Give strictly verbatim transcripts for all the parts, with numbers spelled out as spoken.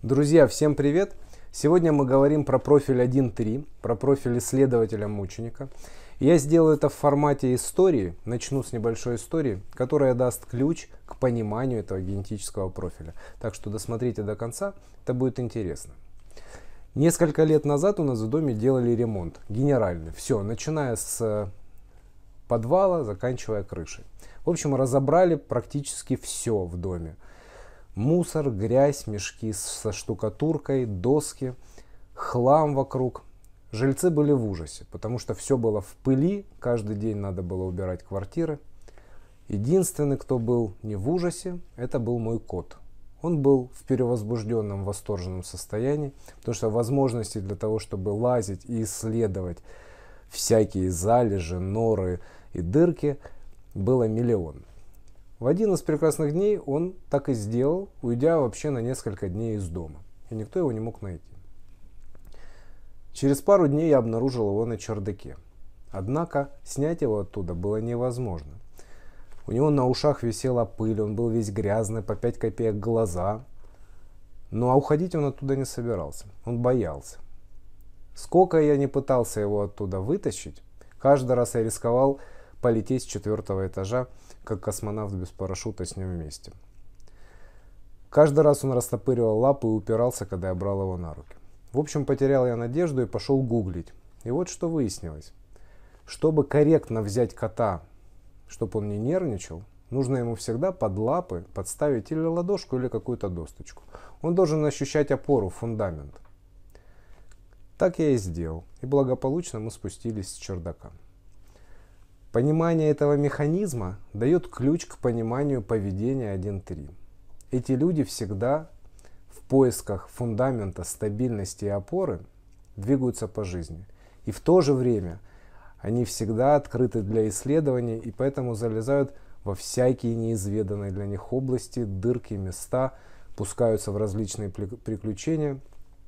Друзья, всем привет! Сегодня мы говорим про профиль один три, про профиль исследователя-мученика. Я сделаю это в формате истории, начну с небольшой истории, которая даст ключ к пониманию этого генетического профиля. Так что досмотрите до конца, это будет интересно. Несколько лет назад у нас в доме делали ремонт, генеральный. Все, начиная с подвала, заканчивая крышей. В общем, разобрали практически все в доме. Мусор, грязь, мешки со штукатуркой, доски, хлам вокруг. Жильцы были в ужасе, потому что все было в пыли, каждый день надо было убирать квартиры. Единственный, кто был не в ужасе, это был мой кот. Он был в перевозбужденном, восторженном состоянии, потому что возможностей для того, чтобы лазить и исследовать всякие залежи, норы и дырки, было миллион. В один из прекрасных дней он так и сделал, уйдя вообще на несколько дней из дома. И никто его не мог найти. Через пару дней я обнаружил его на чердаке. Однако снять его оттуда было невозможно. У него на ушах висела пыль, он был весь грязный, по пять копеек глаза. Ну а уходить он оттуда не собирался, он боялся. Сколько я не пытался его оттуда вытащить, каждый раз я рисковал полететь с четвертого этажа, как космонавт без парашюта с ним вместе. Каждый раз он растопыривал лапы и упирался, когда я брал его на руки. В общем, потерял я надежду и пошел гуглить. И вот что выяснилось. Чтобы корректно взять кота, чтобы он не нервничал, нужно ему всегда под лапы подставить или ладошку, или какую-то досточку. Он должен ощущать опору, фундамент. Так я и сделал. И благополучно мы спустились с чердака. Понимание этого механизма дает ключ к пониманию поведения один три. Эти люди всегда в поисках фундамента, стабильности и опоры двигаются по жизни. И в то же время они всегда открыты для исследований и поэтому залезают во всякие неизведанные для них области, дырки, места, пускаются в различные приключения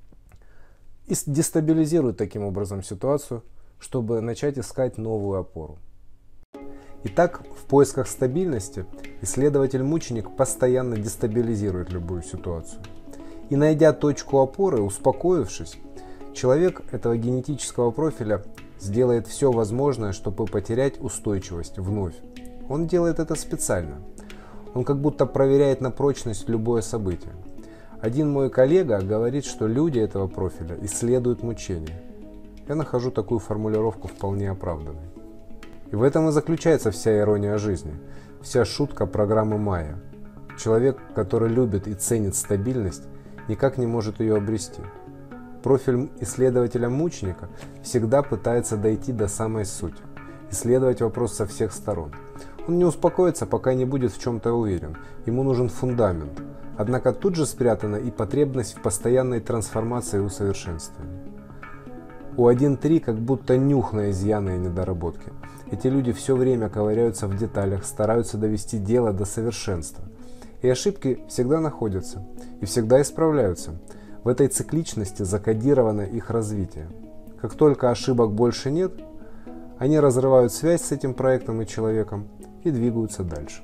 и дестабилизируют таким образом ситуацию, чтобы начать искать новую опору. Итак, в поисках стабильности исследователь-мученик постоянно дестабилизирует любую ситуацию. И найдя точку опоры, успокоившись, человек этого генетического профиля сделает все возможное, чтобы потерять устойчивость вновь. Он делает это специально. Он как будто проверяет на прочность любое событие. Один мой коллега говорит, что люди этого профиля исследуют мучения. Я нахожу такую формулировку вполне оправданной. И в этом и заключается вся ирония жизни, вся шутка программы Майя. Человек, который любит и ценит стабильность, никак не может ее обрести. Профиль исследователя-мученика всегда пытается дойти до самой сути, исследовать вопрос со всех сторон. Он не успокоится, пока не будет в чем-то уверен, ему нужен фундамент. Однако тут же спрятана и потребность в постоянной трансформации и усовершенствовании. У один три как будто нюх на изъяны и недоработки. Эти люди все время ковыряются в деталях, стараются довести дело до совершенства. И ошибки всегда находятся и всегда исправляются. В этой цикличности закодировано их развитие. Как только ошибок больше нет, они разрывают связь с этим проектом и человеком и двигаются дальше.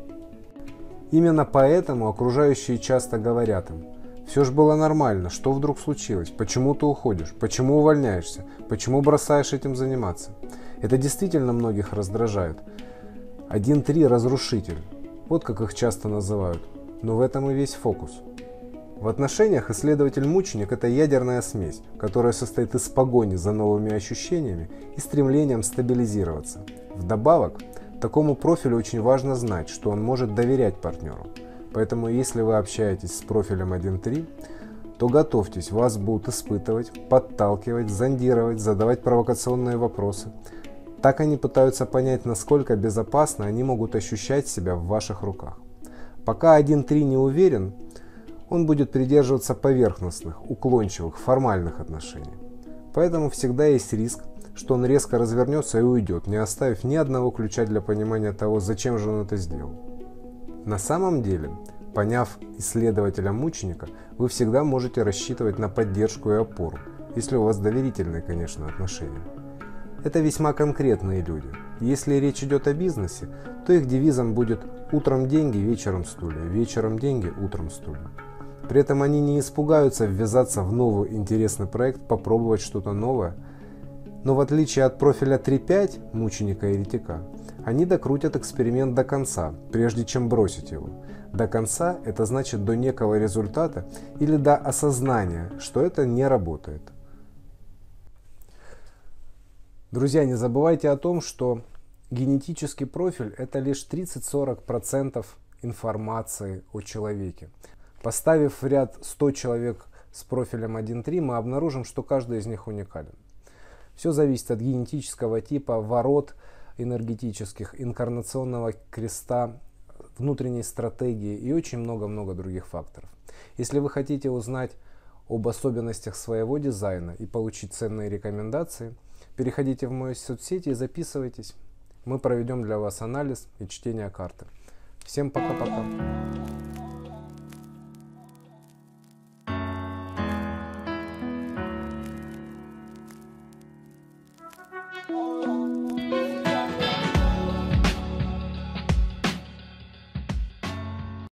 Именно поэтому окружающие часто говорят им: «Все же было нормально, что вдруг случилось? Почему ты уходишь? Почему увольняешься? Почему бросаешь этим заниматься?» Это действительно многих раздражает. один три разрушитель. Вот как их часто называют. Но в этом и весь фокус. В отношениях исследователь-мученик – это ядерная смесь, которая состоит из погони за новыми ощущениями и стремлением стабилизироваться. Вдобавок, такому профилю очень важно знать, что он может доверять партнеру. Поэтому если вы общаетесь с профилем один три, то готовьтесь, вас будут испытывать, подталкивать, зондировать, задавать провокационные вопросы. Так они пытаются понять, насколько безопасно они могут ощущать себя в ваших руках. Пока один три не уверен, он будет придерживаться поверхностных, уклончивых, формальных отношений. Поэтому всегда есть риск, что он резко развернется и уйдет, не оставив ни одного ключа для понимания того, зачем же он это сделал. На самом деле, поняв исследователя-мученика, вы всегда можете рассчитывать на поддержку и опору, если у вас доверительные, конечно, отношения. Это весьма конкретные люди. Если речь идет о бизнесе, то их девизом будет «утром деньги, вечером стулья», «вечером деньги, утром стулья». При этом они не испугаются ввязаться в новый интересный проект, попробовать что-то новое. Но в отличие от профиля три пять, мученика-еретика, они докрутят эксперимент до конца, прежде чем бросить его. До конца – это значит до некого результата или до осознания, что это не работает. Друзья, не забывайте о том, что генетический профиль – это лишь тридцать-сорок процентов информации о человеке. Поставив в ряд сто человек с профилем один три, мы обнаружим, что каждый из них уникален. Все зависит от генетического типа, ворот энергетических, инкарнационного креста, внутренней стратегии и очень много-много других факторов. Если вы хотите узнать об особенностях своего дизайна и получить ценные рекомендации, переходите в мои соцсети и записывайтесь. Мы проведем для вас анализ и чтение карты. Всем пока-пока.